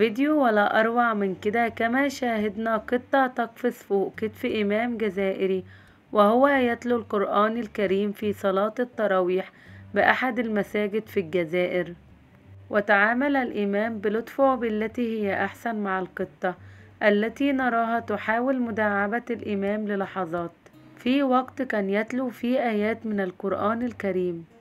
فيديو ولا أروع من كده. كما شاهدنا قطة تقفز فوق كتف إمام جزائري وهو يتلو القرآن الكريم في صلاة التراويح بأحد المساجد في الجزائر. وتعامل الإمام بلطف بالتي هي أحسن مع القطة التي نراها تحاول مداعبة الإمام للحظات في وقت كان يتلو فيه آيات من القرآن الكريم.